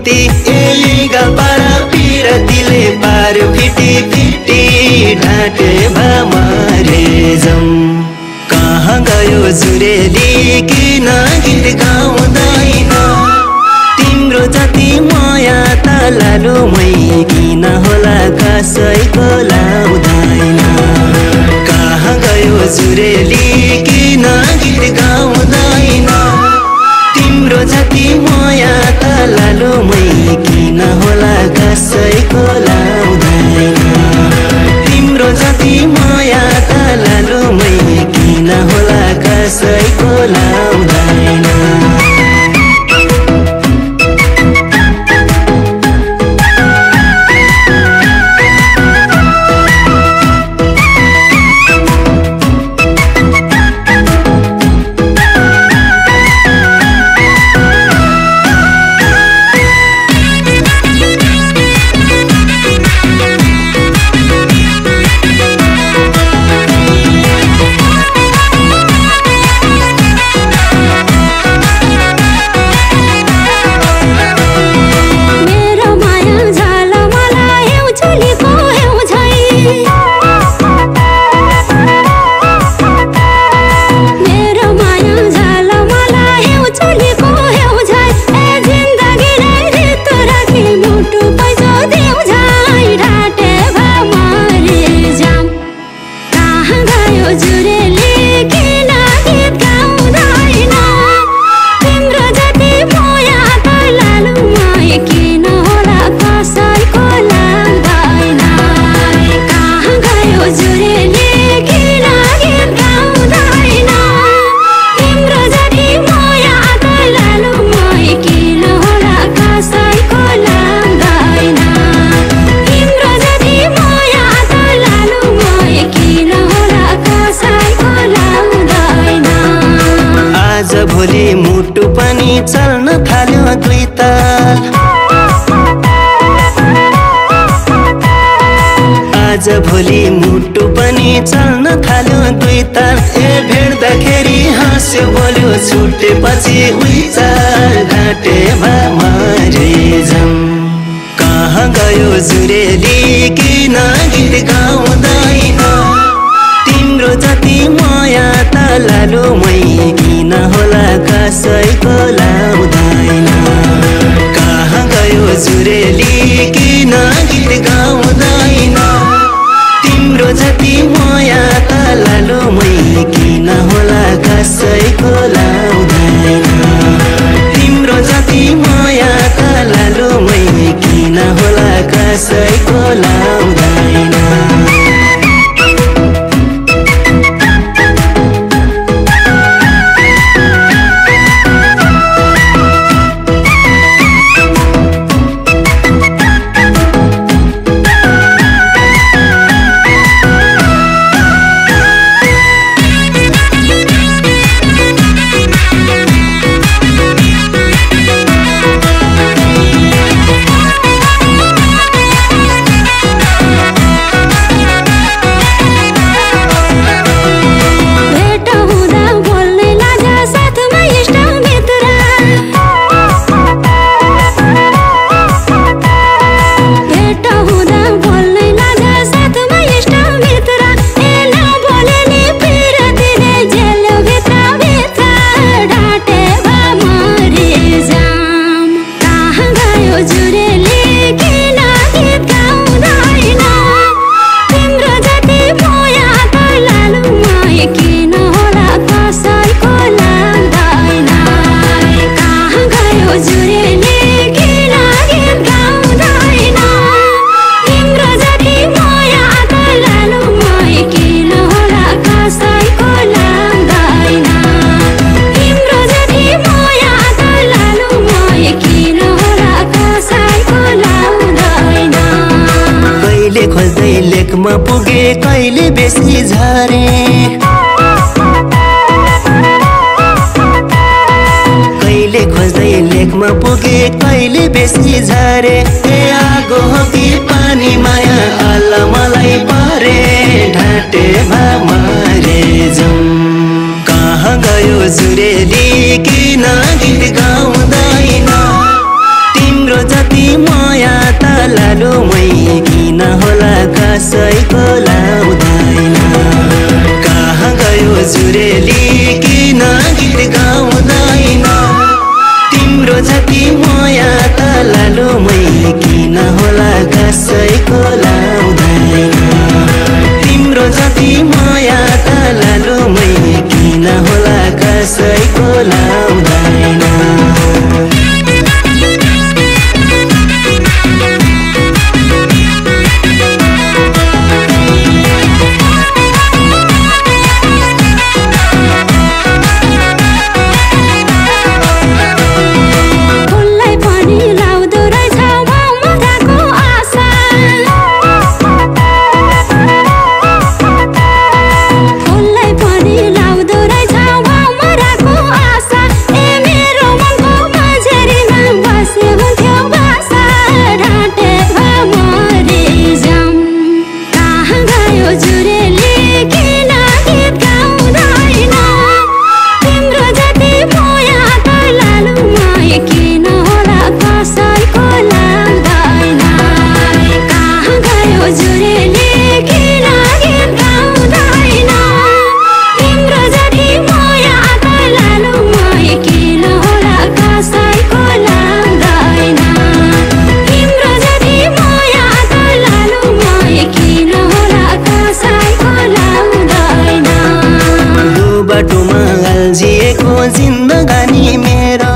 फिटी गलपारा पिरतीले पार फिटी फिटी ढाटे भामारे जम कहाँ गयो जुरेली किन गीत गाउँदैन तिम्रो जति माया त लालुमै किन होला कसैको लाउँदैन कहाँ गयो जुरेली किन गीत गाउँदैन तिम्रो जति माया त लालुमै किन होला कसैको लाउँदैन तिम्रो जति माया त लालुमै किन होला कसैको लाउँदैन भोलि मुटु पनि चल्न थाल्यो दुई ताल आज भोलि मुटु पनि चल्न थाल्यो दुई ताल ए भेट्दाखेरि हाँस्यो बोल्यो छुटेपछि उही चाल घाटे भामारे जम कहाँ गयो जुरेली किन गीत गाउँदैन तिम्रो जति माया त लालुमै किन होला कसैको लाउँदैन कहाँ गयो जुरेली किन गीत गाउँदैन तिम्रो जति माया त लालुमै किन होला कसैको लाउँदैन तिम्रो जति माया त लालुमै किन होला कसैको लाउँदैन लेकमा पुगे कहिले बेसी झरे कहिले खोज्दै लेकमा पुगे कहिले बेसी झरे ए आगो हो कि पानी माया अल्ला मलाई परे ढाटे भामारे जम कहाँ गयो जुरेली किन गीत गाउँदैन तिम्रो जति माया त लालु मै किन होला कसैको लाउँदैन तिम्रो जति माया त लालु मै किन होला कसैको लाउँदैन जिन्दगानी मेरो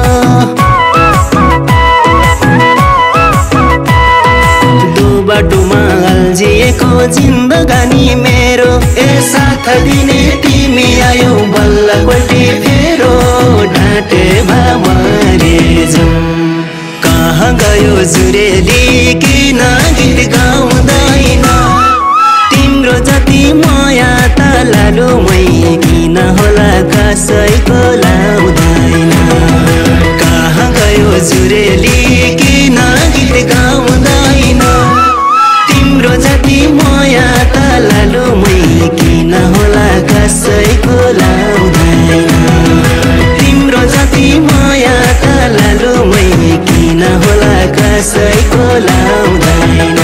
दो बाटोमा अल्झिएको जिन्दगानी मेरो ए साथ दिने तिमी आयो बल्ल कोल्टी फेरो ढाँटे भामरे जाऊँ कहाँ गयो जुरेली किन गीत गाउँदैन तिम्रो जति माया त लालु मै किन होला कसैको लाउँदैन कहाँ गयो जुरेली किन गीत गाउँदैन तिम्रो जति माया त लालु मै किन होला कसैको लाउँदैन तिम्रो जति माया त लालु मै किन होला कसैको लाउँदैन